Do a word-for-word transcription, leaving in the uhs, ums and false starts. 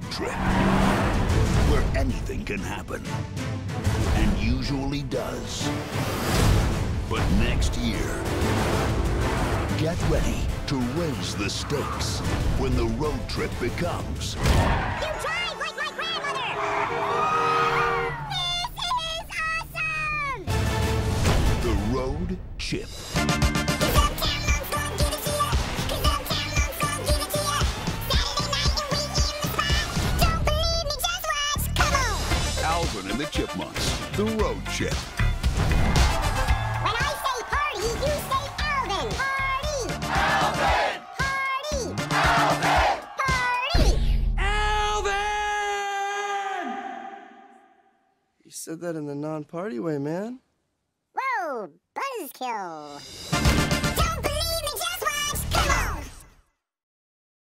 trip, where anything can happen, and usually does. But next year, get ready to raise the stakes when the road trip becomes... You drive like my grandmother! This is awesome! The road chip. Alvin and the Chipmunks, the road chip. When I say party, you say Alvin. Party! Alvin! Party! Alvin! Party! Alvin! You said that in the non-party way, man. Whoa, buzzkill.